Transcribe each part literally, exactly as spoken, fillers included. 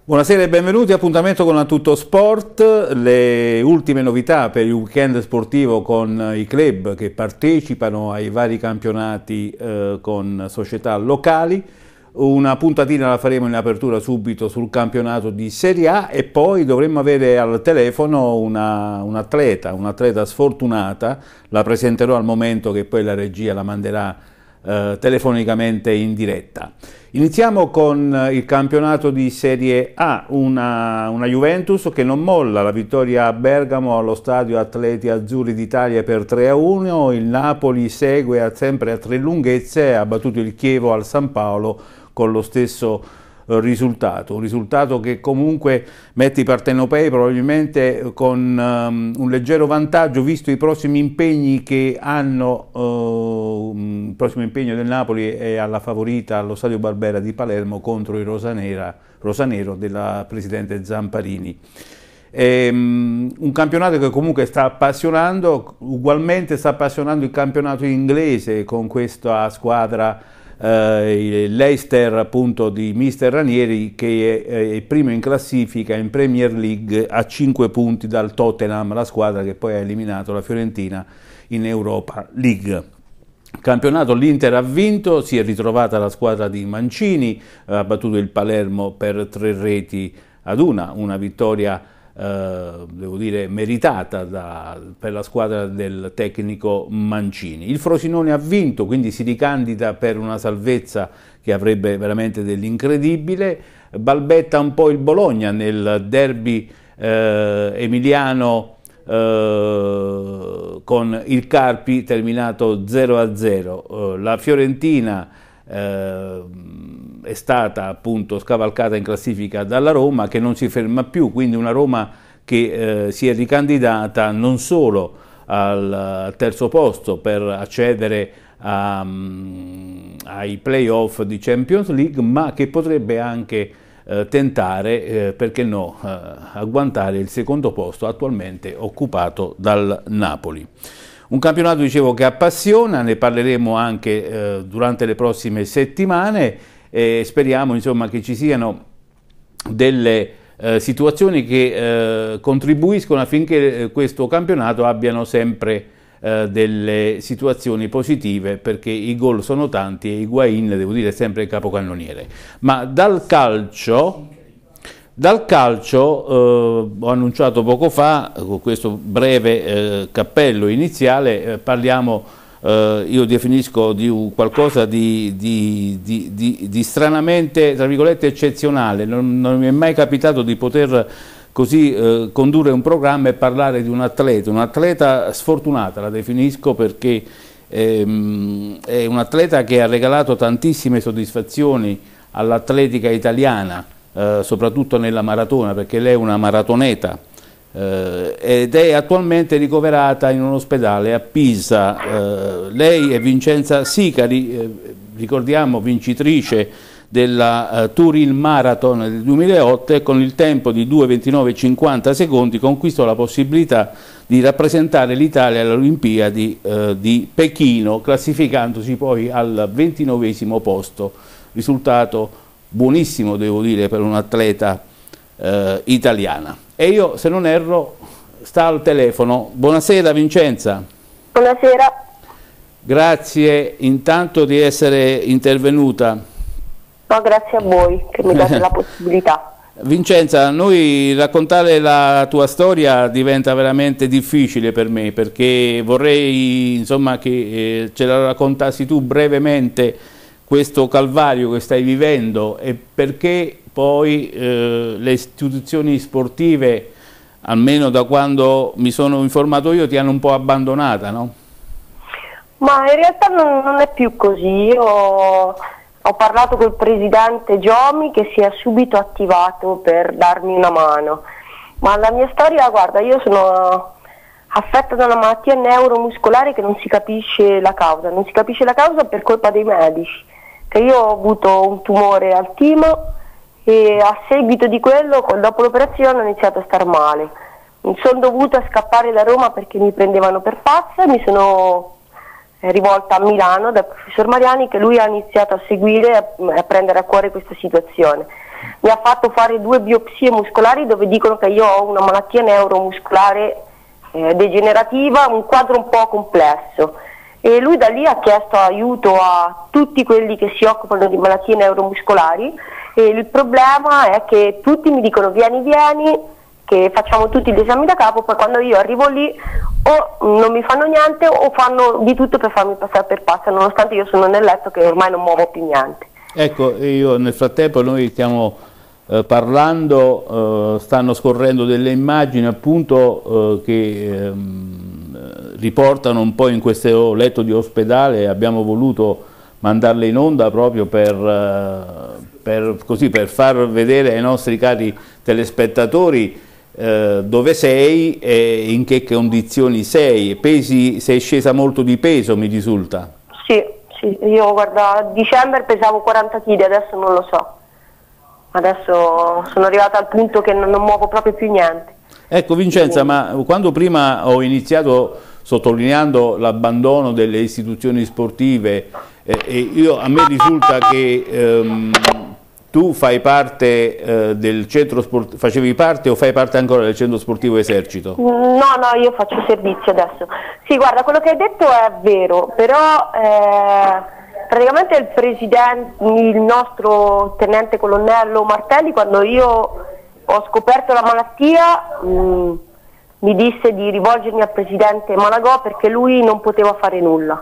Buonasera e benvenuti, appuntamento con A Tutto Sport, le ultime novità per il weekend sportivo con i club che partecipano ai vari campionati eh, con società locali. Una puntatina la faremo in apertura subito sul campionato di Serie A e poi dovremmo avere al telefono una, un atleta, un'atleta sfortunata, la presenterò al momento che poi la regia la manderà eh, telefonicamente in diretta. Iniziamo con il campionato di Serie A, una, una Juventus che non molla, la vittoria a Bergamo allo stadio Atleti Azzurri d'Italia per tre a uno, il Napoli segue a, sempre a tre lunghezze, ha battuto il Chievo al San Paolo con lo stesso risultato, un risultato che comunque mette i partenopei probabilmente con um, un leggero vantaggio visto i prossimi impegni che hanno, uh, il prossimo impegno del Napoli è alla favorita allo Stadio Barbera di Palermo contro il Rosanera, Rosanero della presidente Zamparini. È, um, un campionato che comunque sta appassionando, ugualmente sta appassionando il campionato inglese con questa squadra Uh, il Leicester appunto di mister Ranieri che è, è primo in classifica in Premier League a cinque punti dal Tottenham, la squadra che poi ha eliminato la Fiorentina in Europa League. Campionato l'Inter ha vinto, si è ritrovata la squadra di Mancini, ha battuto il Palermo per tre reti ad una, una vittoria Uh, devo dire meritata da, per la squadra del tecnico Mancini. Il Frosinone ha vinto, quindi si ricandida per una salvezza che avrebbe veramente dell'incredibile. Balbetta un po' il Bologna nel derby uh, emiliano uh, con il Carpi terminato zero a zero. Uh, la Fiorentina uh, è stata appunto scavalcata in classifica dalla Roma che non si ferma più, quindi una Roma che eh, si è ricandidata non solo al terzo posto per accedere a, um, ai playoff di Champions League, ma che potrebbe anche eh, tentare, eh, perché no, eh, agguantare il secondo posto attualmente occupato dal Napoli. Un campionato, dicevo, che appassiona, ne parleremo anche eh, durante le prossime settimane. E speriamo insomma che ci siano delle eh, situazioni che eh, contribuiscono affinché eh, questo campionato abbiano sempre eh, delle situazioni positive, perché i gol sono tanti e Higuaín, devo dire, è sempre il capocannoniere. Ma dal calcio, dal calcio eh, ho annunciato poco fa, con questo breve eh, cappello iniziale, eh, parliamo Uh, io definisco di qualcosa di, di, di, di, di stranamente, tra virgolette, eccezionale. Non, non mi è mai capitato di poter così uh, condurre un programma e parlare di un atleta, un'atleta sfortunata la definisco, perché ehm, è un atleta che ha regalato tantissime soddisfazioni all'atletica italiana, uh, soprattutto nella maratona, perché lei è una maratoneta. Uh, ed è attualmente ricoverata in un ospedale a Pisa. Uh, lei è Vincenza Sicari, eh, ricordiamo vincitrice della uh, Turin Marathon del duemilaotto, e con il tempo di due ventinove cinquanta secondi conquistò la possibilità di rappresentare l'Italia alle Olimpiadi uh, di Pechino, classificandosi poi al ventinovesimo posto, risultato buonissimo, devo dire, per un'atleta uh, italiana. E io, se non erro, sta al telefono. Buonasera Vincenza. Buonasera. Grazie intanto di essere intervenuta. No, grazie a voi che mi date la possibilità. Vincenza, noi raccontare la tua storia diventa veramente difficile per me, perché vorrei insomma che eh, ce la raccontassi tu brevemente, questo calvario che stai vivendo, e perché poi eh, le istituzioni sportive, almeno da quando mi sono informato io, ti hanno un po' abbandonata, no? Ma in realtà non, non è più così. Io ho parlato col presidente Giomi, che si è subito attivato per darmi una mano, ma la mia storia, guarda, io sono affetta da una malattia neuromuscolare che non si capisce la causa, non si capisce la causa per colpa dei medici, che io ho avuto un tumore al timo e a seguito di quello, dopo l'operazione, ho iniziato a star male. Mi sono dovuta scappare da Roma perché mi prendevano per pazza, e mi sono rivolta a Milano dal professor Mariani, che lui ha iniziato a seguire e a prendere a cuore questa situazione. mi ha fatto fare due biopsie muscolari dove dicono che io ho una malattia neuromuscolare eh, degenerativa, un quadro un po' complesso. E lui da lì ha chiesto aiuto a tutti quelli che si occupano di malattie neuromuscolari, e il problema è che tutti mi dicono vieni, vieni, che facciamo tutti gli esami da capo, poi quando io arrivo lì o non mi fanno niente o fanno di tutto per farmi passare per pazza, nonostante io sono nel letto che ormai non muovo più niente. Ecco, io nel frattempo noi stiamo eh, parlando, eh, stanno scorrendo delle immagini appunto eh, che ehm, riportano un po' in questo letto di ospedale. Abbiamo voluto mandarle in onda proprio per, eh, per, così, per far vedere ai nostri cari telespettatori eh, dove sei e in che condizioni sei. Pesi, sei scesa molto di peso, mi risulta. Sì, sì, io guarda, a dicembre pesavo quaranta chili, adesso non lo so. Adesso sono arrivata al punto che non, non muovo proprio più niente. Ecco Vincenza, ma quando prima ho iniziato sottolineando l'abbandono delle istituzioni sportive, eh, e io, a me risulta che ehm, tu fai parte eh, del centro sportivo, facevi parte o fai parte ancora del centro sportivo Esercito? No, no, io faccio servizio adesso. Sì, guarda, quello che hai detto è vero, però eh, praticamente il presidente, il nostro tenente colonnello Martelli, quando io ho scoperto la malattia, mh, mi disse di rivolgermi al presidente Malagò perché lui non poteva fare nulla.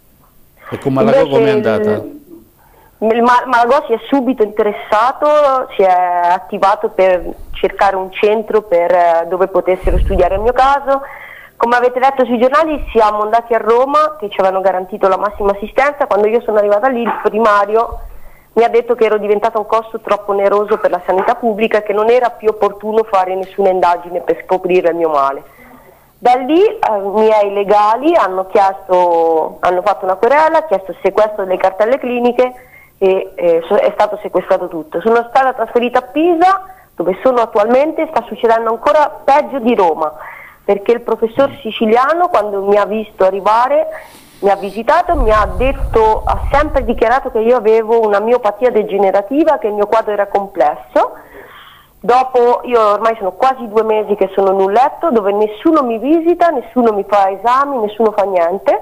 E con Malagò come è andata? Il, il Malagò si è subito interessato, si è attivato per cercare un centro per, dove potessero studiare il mio caso. Come avete letto sui giornali, siamo andati a Roma, che ci avevano garantito la massima assistenza. Quando io sono arrivata lì, il primario mi ha detto che ero diventata un costo troppo oneroso per la sanità pubblica e che non era più opportuno fare nessuna indagine per scoprire il mio male. Da lì eh, i miei legali hanno, chiesto, hanno fatto una querela, chiesto il sequestro delle cartelle cliniche e eh, so, è stato sequestrato tutto. Sono stata trasferita a Pisa, dove sono attualmente. Sta succedendo ancora peggio di Roma, perché il professor siciliano, quando mi ha visto arrivare, mi ha visitato, mi ha detto, ha sempre dichiarato che io avevo una miopatia degenerativa, che il mio quadro era complesso. Dopo, io ormai sono quasi due mesi che sono in un letto dove nessuno mi visita, nessuno mi fa esami, nessuno fa niente.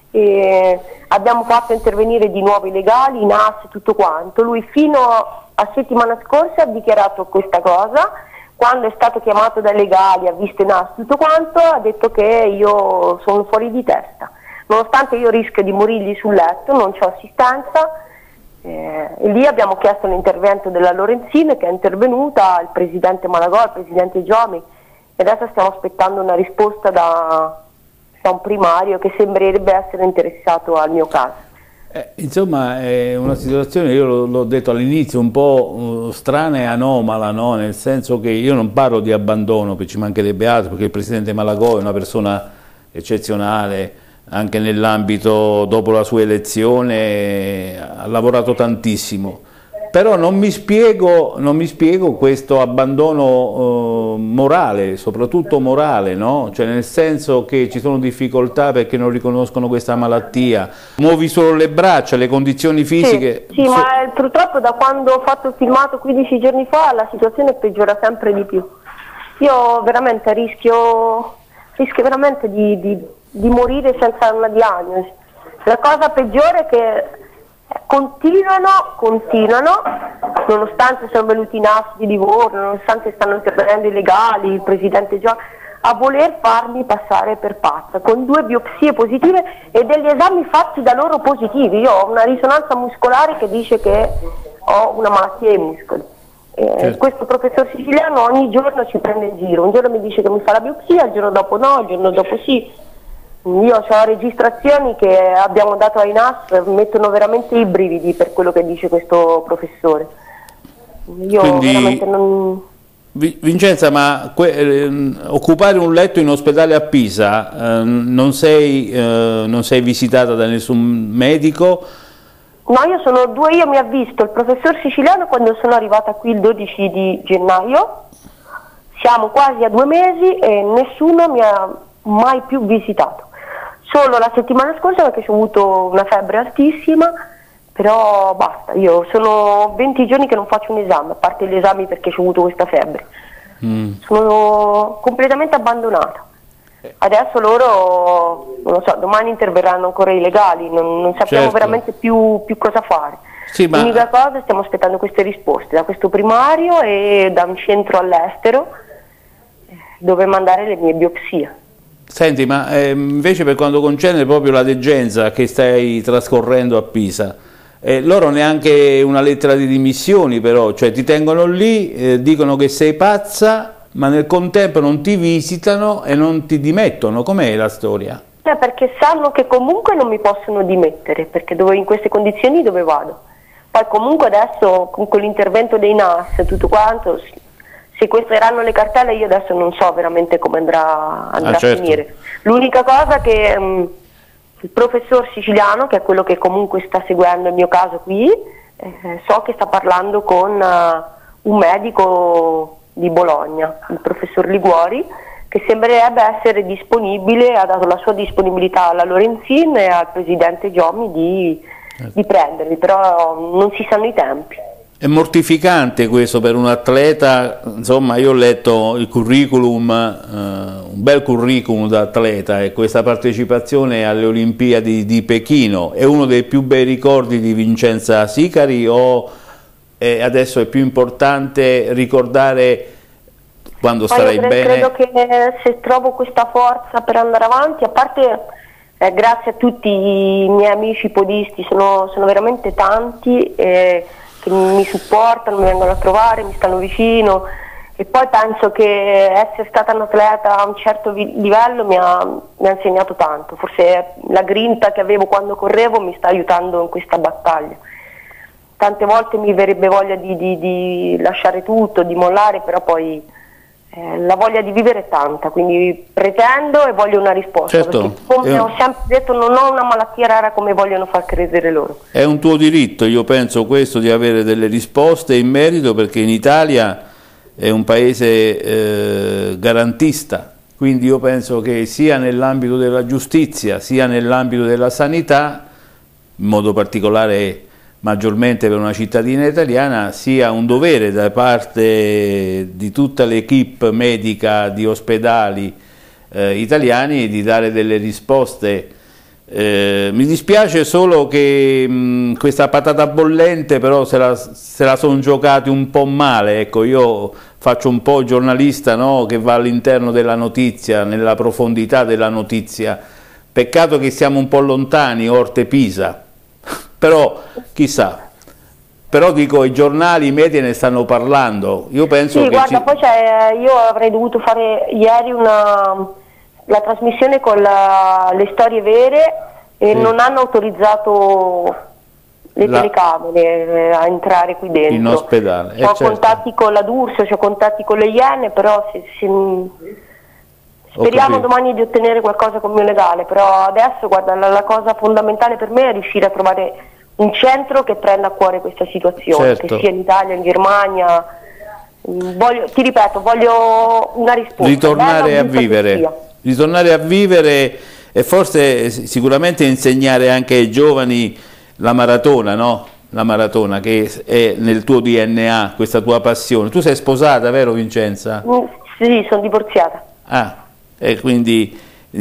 E abbiamo fatto intervenire di nuovo i legali, i N A S e tutto quanto. Lui fino a settimana scorsa ha dichiarato questa cosa. Quando è stato chiamato dai legali, ha visto i N A S tutto quanto, ha detto che io sono fuori di testa. Nonostante io rischio di morirgli sul letto, non c'ho assistenza, eh, e lì abbiamo chiesto l'intervento della Lorenzin, che è intervenuta, il presidente Malagò, il presidente Giomi, e adesso stiamo aspettando una risposta da, da un primario che sembrerebbe essere interessato al mio caso. Eh, insomma è una situazione, io l'ho detto all'inizio, un po' uh, strana e anomala, no? Nel senso che io non parlo di abbandono, perché ci mancherebbe altro, perché il presidente Malagò è una persona eccezionale, anche nell'ambito, dopo la sua elezione, ha lavorato tantissimo. Però non mi spiego, non mi spiego questo abbandono eh, morale, soprattutto morale, no? Cioè nel senso che ci sono difficoltà perché non riconoscono questa malattia, muovi solo le braccia, le condizioni fisiche... Sì, sì so... ma eh, purtroppo da quando ho fatto il filmato quindici giorni fa la situazione peggiora sempre di più. Io veramente rischio, rischio veramente di, di, di morire senza una diagnosi. La cosa peggiore è che continuano, continuano, nonostante sono venuti i N A S di Livorno, nonostante stanno intervenendo i legali, il presidente Gio, a voler farmi passare per pazza, con due biopsie positive e degli esami fatti da loro positivi. Io ho una risonanza muscolare che dice che ho una malattia ai muscoli. E certo. Questo professor siciliano ogni giorno ci prende in giro, un giorno mi dice che mi fa la biopsia, il giorno dopo no, il giorno dopo sì. Io ho registrazioni che abbiamo dato ai N A S, mettono veramente i brividi per quello che dice questo professore. Io Quindi, veramente non... Vincenza, ma eh, occupare un letto in ospedale a Pisa, eh, non, sei, eh, non sei visitata da nessun medico? No, io sono due, io mi ha visto il professor siciliano quando sono arrivata qui il dodici di gennaio, siamo quasi a due mesi e nessuno mi ha mai più visitato. Solo la settimana scorsa, perché ho avuto una febbre altissima, però basta, io sono venti giorni che non faccio un esame, a parte gli esami perché ho avuto questa febbre, mm. sono completamente abbandonata. Adesso loro, non lo so, domani interverranno ancora i legali, non, non sappiamo certo. veramente più, più cosa fare. Sì, ma... L'unica cosa, stiamo aspettando queste risposte da questo primario e da un centro all'estero dove mandare le mie biopsie. Senti, ma eh, invece per quanto concerne proprio la degenza che stai trascorrendo a Pisa, eh, loro neanche una lettera di dimissioni però, cioè ti tengono lì, eh, dicono che sei pazza, ma nel contempo non ti visitano e non ti dimettono. Com'è la storia? Eh, perché sanno che comunque non mi possono dimettere, perché dove, in queste condizioni dove vado? Poi comunque adesso con l'intervento dei N A S e tutto quanto, sequestreranno le cartelle, io adesso non so veramente come andrà, andrà ah, certo. a finire. L'unica cosa che mh, il professor siciliano, che è quello che comunque sta seguendo il mio caso qui, eh, so che sta parlando con uh, un medico di Bologna, il professor Liguori, che sembrerebbe essere disponibile, ha dato la sua disponibilità alla Lorenzin e al presidente Giomi di, di prenderli, però non si sanno i tempi. È mortificante questo per un atleta, insomma io ho letto il curriculum, eh, un bel curriculum da atleta, e questa partecipazione alle Olimpiadi di Pechino è uno dei più bei ricordi di Vincenza Sicari o e adesso è più importante ricordare quando Ma starai credo, bene? Credo che se trovo questa forza per andare avanti, a parte eh, grazie a tutti i miei amici podisti, sono, sono veramente tanti eh, che mi supportano, mi vengono a trovare, mi stanno vicino, e poi penso che essere stata un atleta a un certo livello mi ha, mi ha insegnato tanto, forse la grinta che avevo quando correvo mi sta aiutando in questa battaglia. Tante volte mi verrebbe voglia di, di, di lasciare tutto, di mollare, però poi eh, la voglia di vivere è tanta, quindi pretendo e voglio una risposta, certo. perché come eh, ho sempre detto non ho una malattia rara come vogliono far credere loro. È un tuo diritto, io penso questo, di avere delle risposte in merito, perché in Italia è un paese eh, garantista, quindi io penso che sia nell'ambito della giustizia, sia nell'ambito della sanità, in modo particolare maggiormente per una cittadina italiana, sia un dovere da parte di tutta l'equipe medica di ospedali eh, italiani di dare delle risposte. Eh, mi dispiace solo che mh, questa patata bollente però se la, se la sono giocati un po' male, ecco, io faccio un po' giornalista, no? Che va all'interno della notizia, nella profondità della notizia. Peccato che siamo un po' lontani, Orte-Pisa. Però chissà, però dico i giornali, i media ne stanno parlando. Io penso sì, che guarda, ci... poi io avrei dovuto fare ieri una, la trasmissione con la, le storie vere e sì. non hanno autorizzato le la... telecamere a entrare qui dentro. In ospedale. Eh, ho certo. contatti con la D'Urso, ho contatti con le Iene, però se, se... speriamo domani di ottenere qualcosa con il mio legale, però adesso guarda, la, la cosa fondamentale per me è riuscire a trovare un centro che prenda a cuore questa situazione, certo. che sia in Italia, in Germania. Voglio, ti ripeto, voglio una risposta. Ritornare a vivere, ritornare a vivere e forse sicuramente insegnare anche ai giovani la maratona, no? La maratona che è nel tuo D N A, questa tua passione. Tu sei sposata, vero Vincenza? Mm, sì, sono divorziata. Ah. E quindi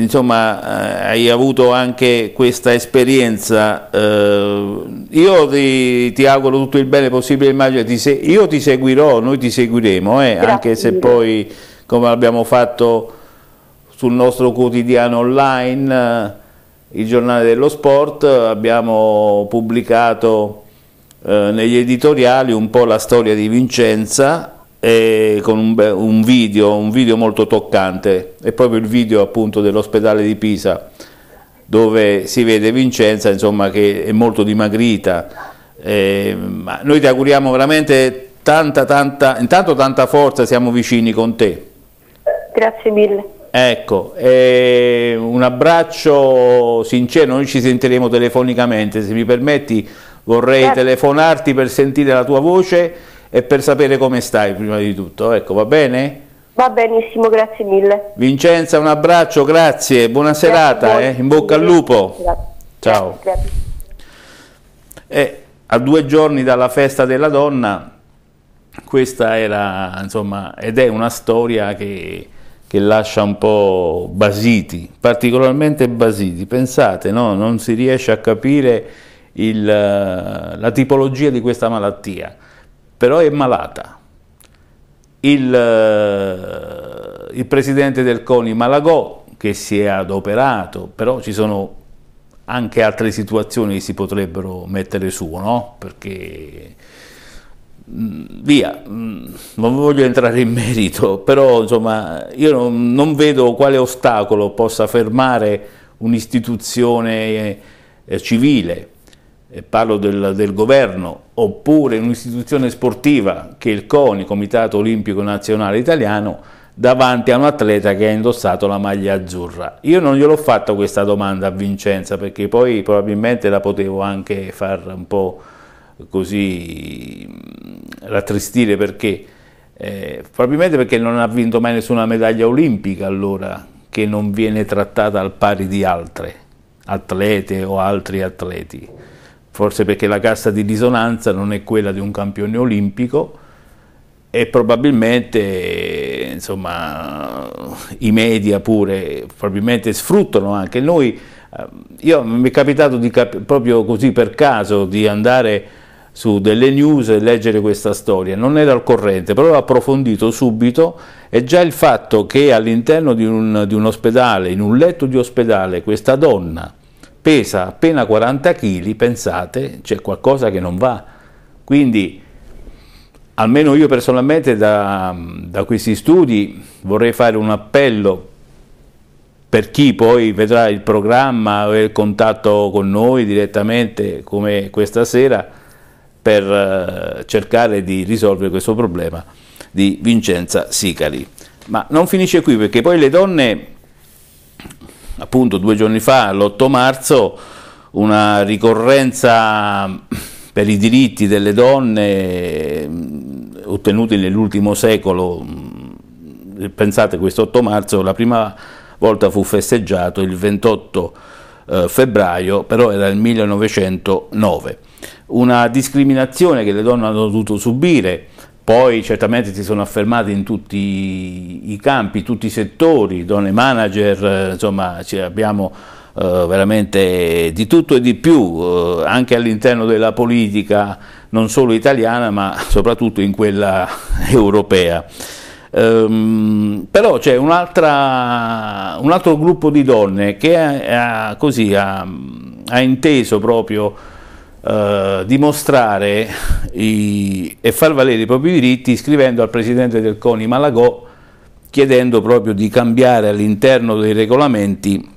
insomma eh, hai avuto anche questa esperienza. Eh, io ti, ti auguro tutto il bene possibile, immagino, ti se, io ti seguirò, noi ti seguiremo, eh, anche se poi, come abbiamo fatto sul nostro quotidiano online, eh, il giornale dello sport, abbiamo pubblicato eh, negli editoriali un po' la storia di Vincenza, e con un, un video, un video molto toccante, è proprio il video appunto dell'ospedale di Pisa, dove si vede Vincenza, insomma, che è molto dimagrita. Eh, ma noi ti auguriamo veramente tanta, tanta, intanto tanta forza, siamo vicini con te. Grazie mille. Ecco, eh, un abbraccio sincero, noi ci sentiremo telefonicamente, se mi permetti vorrei certo. telefonarti per sentire la tua voce e per sapere come stai prima di tutto, ecco, va bene? Va benissimo, grazie mille. Vincenza, un abbraccio, grazie, buona grazie serata, eh? In bocca al lupo. Grazie. Ciao. Grazie. Eh, a due giorni dalla festa della donna, questa era, insomma, ed è una storia che, che lascia un po' basiti, particolarmente basiti. Pensate, no? Non si riesce a capire il, la tipologia di questa malattia, però è malata. Il, il presidente del CONI Malagò, che si è adoperato, però ci sono anche altre situazioni che si potrebbero mettere su, no? Perché via, non voglio entrare in merito, però insomma io non, non vedo quale ostacolo possa fermare un'istituzione eh, civile, eh, parlo del, del governo, oppure un'istituzione sportiva che è il CONI, Comitato Olimpico Nazionale Italiano, davanti a un atleta che ha indossato la maglia azzurra. Io non gliel'ho fatta questa domanda a Vincenza, perché poi probabilmente la potevo anche far un po' così rattristire, perché eh, probabilmente perché non ha vinto mai nessuna medaglia olimpica, allora, che non viene trattata al pari di altre atlete o altri atleti, forse perché la cassa di risonanza non è quella di un campione olimpico, e probabilmente insomma i media pure probabilmente sfruttano anche noi. Io mi è capitato di cap- proprio così per caso di andare su delle news e leggere questa storia, non ero al corrente, però ho approfondito subito, e già il fatto che all'interno di un, di un ospedale, in un letto di ospedale, questa donna pesa appena quaranta chili, pensate, c'è qualcosa che non va. Quindi almeno io personalmente da, da questi studi vorrei fare un appello per chi poi vedrà il programma o il contatto con noi direttamente come questa sera, per uh, cercare di risolvere questo problema di Vincenza Sicari. Ma non finisce qui, perché poi le donne, appunto due giorni fa, l'otto marzo, una ricorrenza per i diritti delle donne ottenuti nell'ultimo secolo. Pensate, questo otto marzo la prima volta fu festeggiato il ventotto eh, febbraio, però era il millenovecentonove. Una discriminazione che le donne hanno dovuto subire, poi certamente si sono affermate in tutti i campi, tutti i settori, donne manager, insomma abbiamo Uh, veramente di tutto e di più, uh, anche all'interno della politica non solo italiana ma soprattutto in quella europea. Um, però c'è un, un altro gruppo di donne che ha, ha, così, ha, ha inteso proprio uh, dimostrare i, e far valere i propri diritti, scrivendo al presidente del CONI Malagò, chiedendo proprio di cambiare all'interno dei regolamenti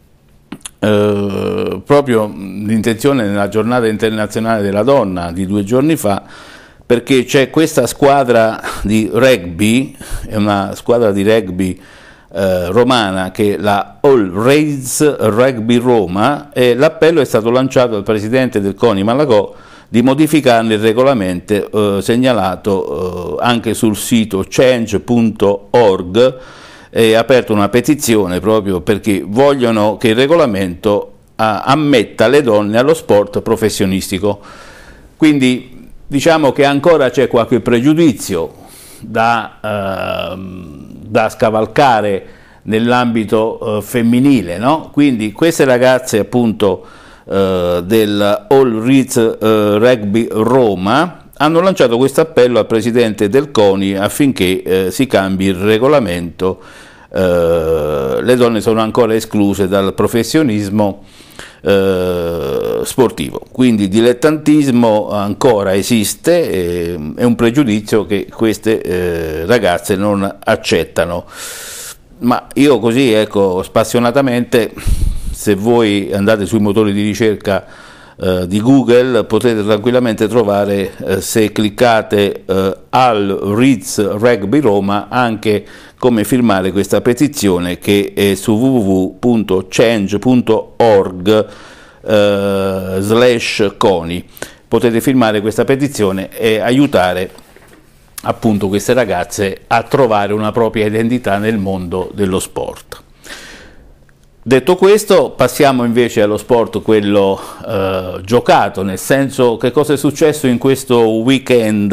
Eh, proprio l'intenzione nella giornata internazionale della donna di due giorni fa, perché c'è questa squadra di rugby, è una squadra di rugby eh, romana, che è la All Raids Rugby Roma, e l'appello è stato lanciato dal presidente del CONI Malagò di modificarne il regolamento, eh, segnalato eh, anche sul sito change punto org. È aperta una petizione proprio perché vogliono che il regolamento uh, ammetta le donne allo sport professionistico. Quindi diciamo che ancora c'è qualche pregiudizio da, uh, da scavalcare nell'ambito uh, femminile, no? Quindi queste ragazze appunto uh, del All Raids uh, Rugby Roma hanno lanciato questo appello al presidente del CONI affinché eh, si cambi il regolamento. Eh, le donne sono ancora escluse dal professionismo eh, sportivo, quindi dilettantismo ancora esiste, eh, è un pregiudizio che queste eh, ragazze non accettano. Ma io così, ecco, spassionatamente, se voi andate sui motori di ricerca Uh, di Google potete tranquillamente trovare, uh, se cliccate uh, All Raids Rugby Roma, anche come firmare questa petizione, che è su w w w punto change punto org uh, slash coni. Potete firmare questa petizione e aiutare appunto queste ragazze a trovare una propria identità nel mondo dello sport. Detto questo, passiamo invece allo sport, quello eh, giocato, nel senso che cosa è successo in questo weekend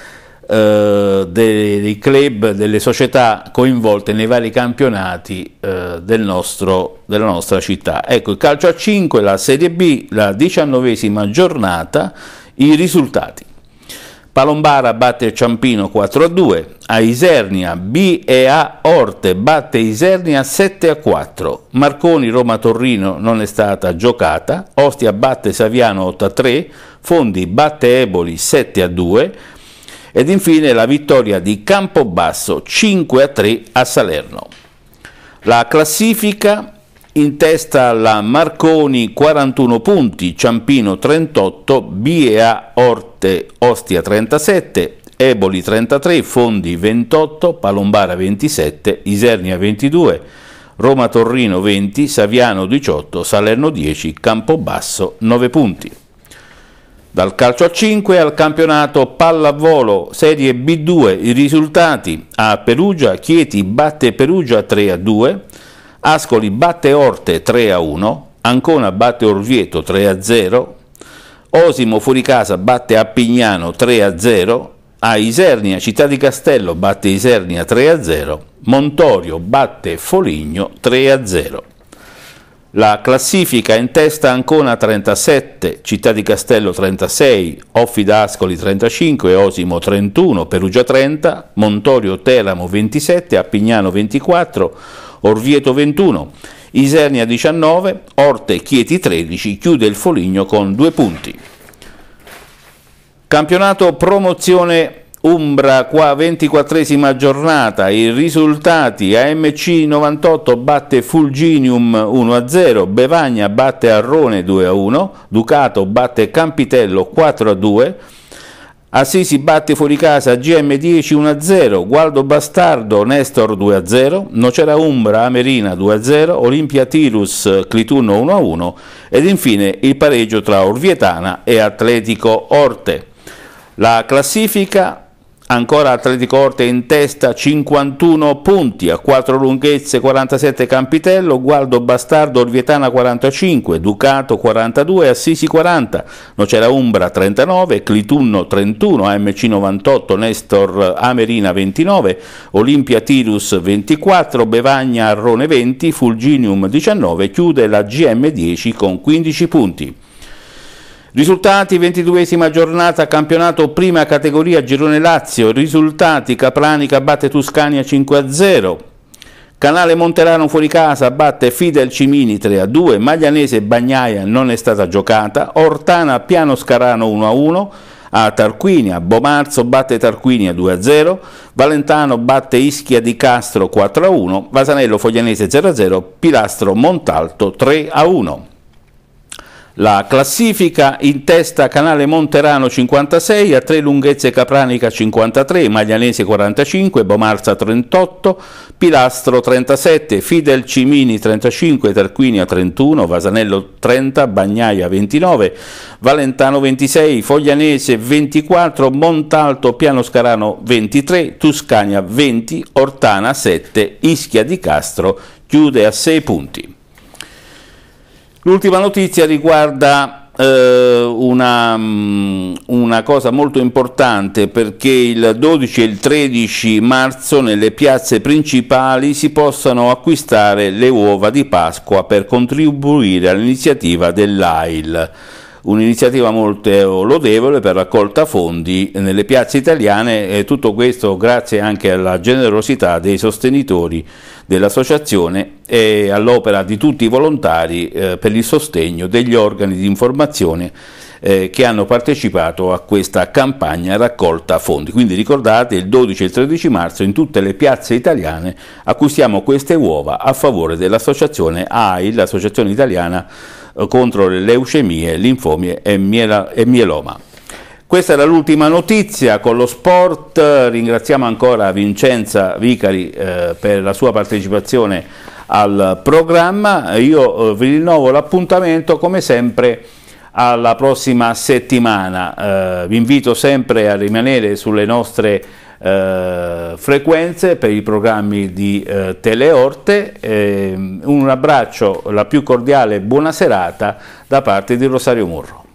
eh, dei, dei club, delle società coinvolte nei vari campionati eh, del nostro, della nostra città. Ecco, il calcio a cinque, la Serie B, la diciannovesima giornata, i risultati. Palombara batte Ciampino quattro a due, a Isernia B e A Orte batte Isernia sette a quattro, Marconi Roma Torrino non è stata giocata, Ostia batte Saviano otto a tre, Fondi batte Eboli sette a due ed infine la vittoria di Campobasso cinque a tre a Salerno. La classifica: in testa la Marconi quarantuno punti, Ciampino trentotto, B e A Orte Ostia trentasette, Eboli trentatré, Fondi ventotto, Palombara ventisette, Isernia ventidue, Roma Torrino venti, Saviano diciotto, Salerno dieci, Campobasso nove punti. Dal calcio a cinque al campionato pallavolo Serie B due, i risultati: a Perugia Chieti batte Perugia tre a due, Ascoli batte Orte tre a uno, Ancona batte Orvieto tre a zero, Osimo Fuoricasa batte Appignano tre a zero, a Isernia Città di Castello batte Isernia tre a zero, Montorio batte Foligno tre a zero. La classifica: in testa Ancona trentasette, Città di Castello trentasei, Offida Ascoli trentacinque, Osimo trentuno, Perugia trenta, Montorio Teramo ventisette, Appignano ventiquattro, Orvieto ventuno, Isernia diciannove, Orte Chieti tredici, chiude il Foligno con due punti. Campionato promozione Umbra, qua ventiquattresima giornata, i risultati: A M C novantotto batte Fulginium uno a zero, Bevagna batte Arrone due a uno, Ducato batte Campitello quattro a due, Assisi batte Fuoricasa G M dieci uno a zero, Gualdo Bastardo Nestor due a zero, Nocera Umbra Amerina due a zero, Olimpia Tirus Clitunno uno a uno ed infine il pareggio tra Orvietana e Atletico Orte. La classifica: ancora Atletico Orte in testa cinquantuno punti, a quattro lunghezze quarantasette Campitello, Gualdo Bastardo Orvietana quarantacinque, Ducato quarantadue, Assisi quaranta, Nocera Umbra trentanove, Clitunno trentuno, A M C novantotto, Nestor Amerina ventinove, Olimpia Tirus ventiquattro, Bevagna Arrone venti, Fulginium diciannove, chiude la G M dieci con quindici punti. Risultati: ventiduesima giornata, campionato prima categoria Girone Lazio, risultati: Capranica batte Tuscania cinque a zero, Canale Monterano Fuoricasa batte Fidel Cimini tre a due, Maglianese Bagnaia non è stata giocata, Ortana Piano Scarano uno a uno, a Tarquinia Bomarzo batte Tarquinia due a zero, Valentano batte Ischia di Castro quattro a uno, Vasanello Foglianese zero a zero, Pilastro Montalto tre a uno. La classifica: in testa Canale Monterano cinquantasei, a tre lunghezze Capranica cinquantatré, Maglianese quarantacinque, Bomarza trentotto, Pilastro trentasette, Fidel Cimini trentacinque, Tarquinia trentuno, Vasanello trenta, Bagnaia ventinove, Valentano ventisei, Foglianese ventiquattro, Montalto Piano Scarano ventitré, Tuscania venti, Ortana sette, Ischia di Castro chiude a sei punti. L'ultima notizia riguarda eh, una, una cosa molto importante, perché il dodici e il tredici marzo nelle piazze principali si possano acquistare le uova di Pasqua per contribuire all'iniziativa dell'A I L. Un'iniziativa molto lodevole per raccolta fondi nelle piazze italiane, e tutto questo grazie anche alla generosità dei sostenitori dell'associazione e all'opera di tutti i volontari eh, per il sostegno degli organi di informazione eh, che hanno partecipato a questa campagna raccolta fondi. Quindi ricordate, il dodici e il tredici marzo in tutte le piazze italiane acquistiamo queste uova a favore dell'associazione A I L, l'Associazione Italiana contro le leucemie, linfomie e, miela, e mieloma. Questa era l'ultima notizia con lo sport. Ringraziamo ancora Vincenza Vicari eh, per la sua partecipazione al programma. Io eh, vi rinnovo l'appuntamento come sempre alla prossima settimana. Eh, vi invito sempre a rimanere sulle nostre eh, frequenze per i programmi di eh, Teleorte. Eh, un abbraccio, la più cordiale buona serata da parte di Rosario Murro.